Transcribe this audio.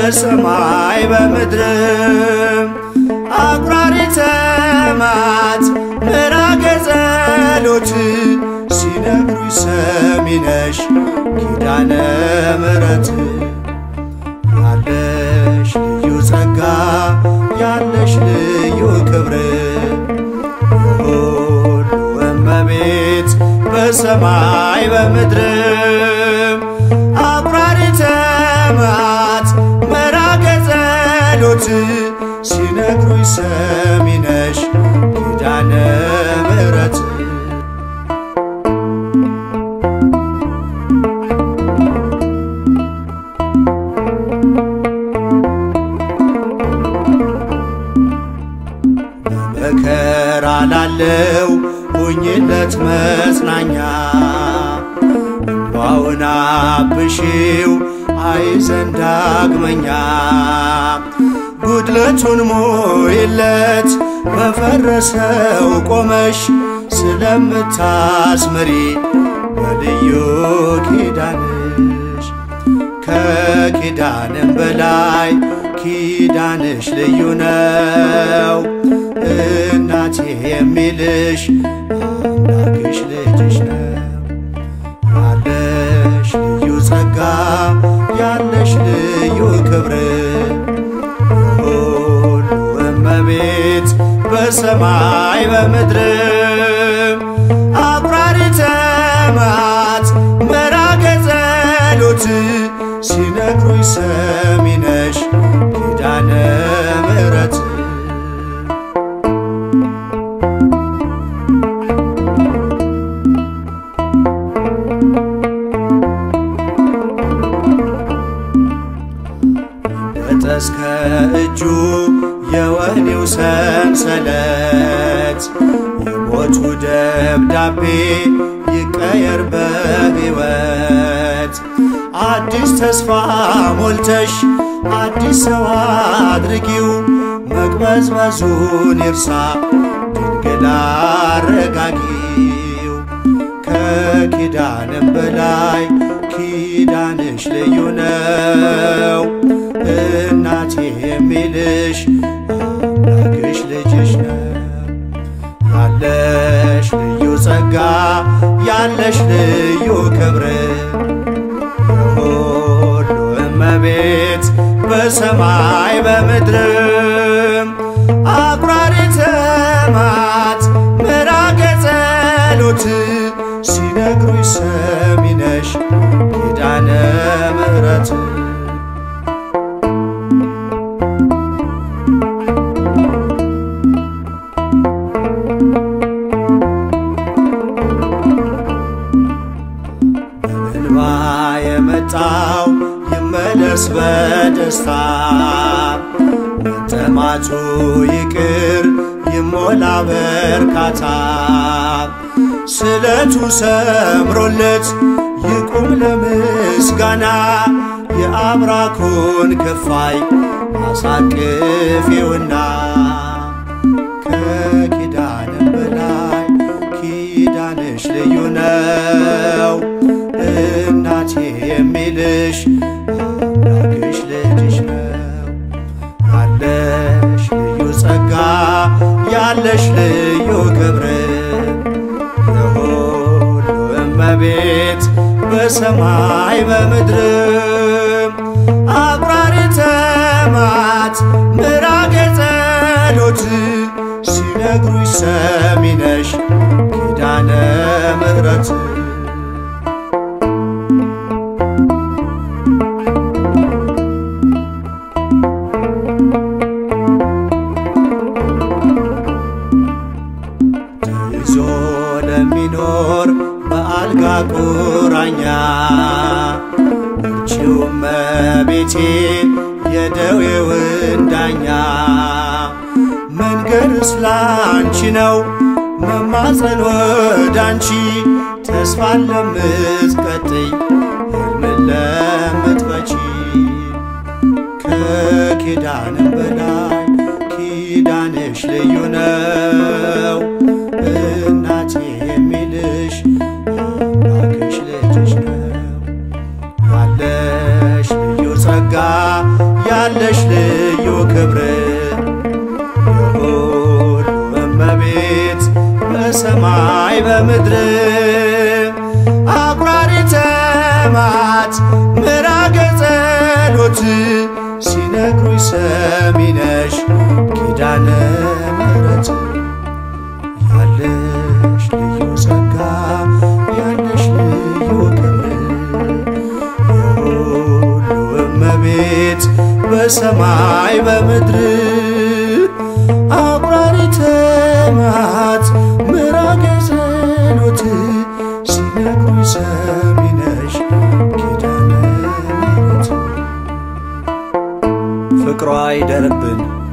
በሰማይ በምድርም አቁራሪተ መዓት ምራገ ጸሎት ሲነግሩኝ ሰሚ ነሽ ኪዳነ ምሕረት ያለሽ ልዩ ጸጋ ያለሽ ልዩ ክብር ሁሉ እመቤት በሰማይ በምድርም አቁራሪተ መዓት ምራገ ጸሎት ሲነግሩኝ ሰሚ ነሽ ኪዳነ ምሕረት በመከራ ላለው ሁኝለት መጽናኛ እንባውን አብሺው አይዘን ዳግመኛ ጉድለቱን ሞይለት በፈረሰው ቆመሽ ስለምታስምሪ በልዩ ኪዳንሽ ከኪዳንም በላይ ኪዳንሽ ልዩ ነው እናቴ የሚልሽ አምላክሽ ልጅሽ ነው ያለሽ ልዩ ጸጋ ያለሽ ልዩ ክብር ሁሉ እመቤት በሰማይ በምድርም አቁራሪተ መዓት ምራገ ጸሎት ሲነግሩኝ ሰሚ ነሽ ኪዳነ ምሕረት እስከ እጁ የወህኒው ሰንሰለት የሞቱ ደብዳቤ ይቀየር በሕይወት አዲስ ተስፋ ሞልተሽ አዲስ ሰው አድርጊው መቅበዝበዙን ይርሳ ድንግል አረጋጊው ከኪዳንም በላይ ኪዳንሽ ልዩ ነው እናቴ የሚልሽ አምላክሽ ልጅሽ ነው ያለሽ ልዩ ጸጋ ያለሽ ልዩ ክብር ሁሉ እመቤት በሰማይ በምድርም አቁራሪተ መዓት ምራገ ጸሎት ሲነግሩኝ ሰሚ ነሽ ኪዳነ ምሕረት የመጣው ይመለስ በደስታ መጠማቱ ይቅር ይሞላ በርካታ ስለቱ ሰምሮለት ይቁም ለምስጋና የአብራኩን ክፋይ አሳቅፊውና ከኪዳንም በላይ ኪዳንሽ ልዩ ነው እናቴ የሚልሽ አምላክሽ ልጅሽ ነው ያለሽ ልዩ ጸጋ ያለሽ ልዩ ክብር የሁሉ እመቤት በሰማይ በምድርም አቁራሪተ መዓት ምራገ ጸሎት ሲነግሩኝ ሰሚ ነሽ ኪዳነ ምሕረት ለሚኖር በአልጋ ቁራኛ እርቺው እመቤቴ የደዌውን ዳኛ መንገድስ ላንቺ ነው መማፀን ወዳንቺ ተስፋን ለምትቀጥይ ሕልምን ለምትፈቺ ከኪዳንም በላይ ኪዳንሽ ልዩ ነው እናቴ የሚልሽ አምላክሽ ልጅሽ ነው ያለሽ ልዩ ጸጋ ያለሽ ልዩ ክብር የሁሉ እመቤት በሰማይ በምድር አቁራሪተ መዓት ምራገ ጸሎት ሲነግሩኝ ሰሚ ነሽ ኪዳነ ምሕረት ያለሽ ልዩ ጸጋ ያለሽ ልዩ ክብር የሁሉ እመቤት በሰማይ በምድር አቁራሪተ መዓት ምራገ ጸሎት ሲነግሩኝ ሰሚ ነሽ ኪዳነ ምሕረት ፍቅሯ ይደርብን